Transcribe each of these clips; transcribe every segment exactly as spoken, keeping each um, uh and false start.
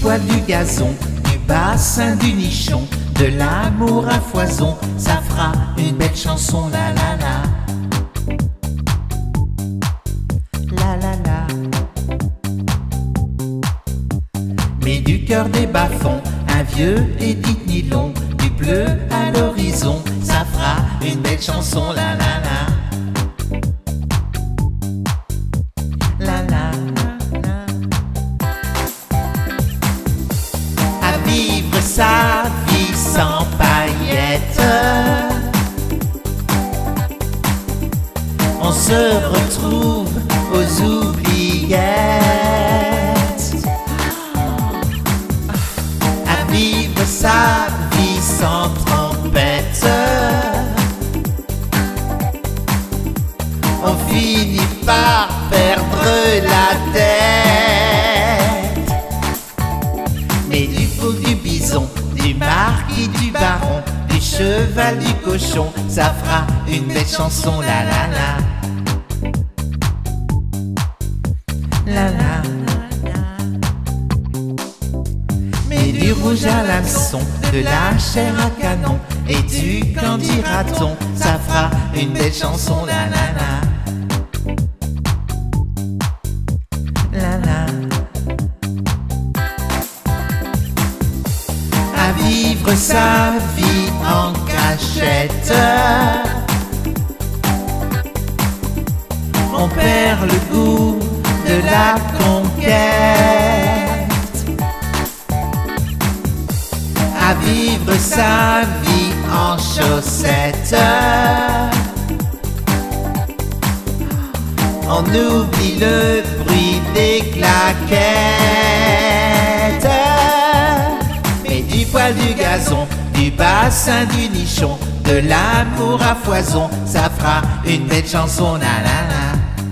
poils du gazon, du bassin du nichon, de l'amour à foison, ça fera une belle chanson, la la la. La la la. Mais du cœur des bas-fonds, un vieux Edith Nylon, du bleu à l'horizon, ça fera une belle chanson, la la la. La la la. À vivre sa vie sans paillettes, on se retrouve aux oubliettes. À vivre sa vie sans trompette, on finit par perdre la tête. Mais du faux du bison, du marquis du baron, du cheval du cochon, ça fera une belle chanson, la la la. La la. Mais du rouge à l'hameçon, de la chair à canon et du candy raton, ça fera une belle chanson, la la la. La la. À vivre sa vie en cachette, on perd le goût de la conquête. À vivre sa vie en chaussettes, on oublie le bruit des claquettes. Mais du poil du gazon, du bassin du nichon, de l'amour à foison, ça fera une belle chanson, la la la.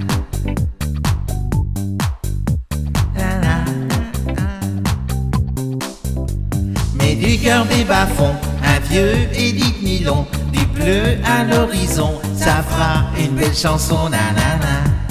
Mais du cœur des bas-fonds, un vieux Edith Nylon, du bleu à l'horizon, ça fera une belle chanson, la la la.